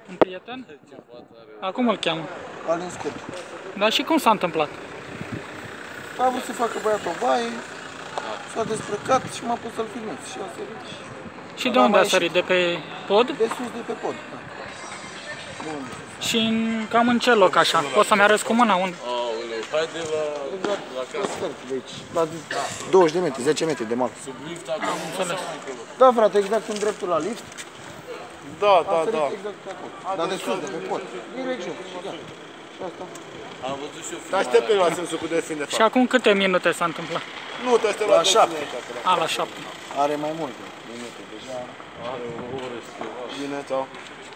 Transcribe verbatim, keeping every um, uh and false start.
Un prieten? Dar cum îl cheamă? Alin Scurt. Dar și cum s-a întâmplat? A vrut să facă băiatul o baie, s-a desprăcat și m-a pus să-l filmez. Și a sărit. Și de unde a sărit? De pe pod? De sus, de pe pod. Da. De unde? Și în, cam în ce loc așa? Poți să-mi arăți cu mâna unde? Aoleu, haide la, Exact, la casă. de aici, la douăzeci de metri, zece metri de mal. Sub lift acum sau mai încolo? Da, frate, exact în dreptul la lift. Da, A da, sărit da. exact pe acolo. Dar de sus, de pe pod. Direct jos. Și gata. Și asta. Am văzut și eu Te așteptăm la sensul cu delfin de Și fapt. acum câte minute s-a întâmplat? Nu, te aștept La la șapte. delfin. A, la șapte. Are mai multe minute deja. Are o oră și ceva. Bine, ciao.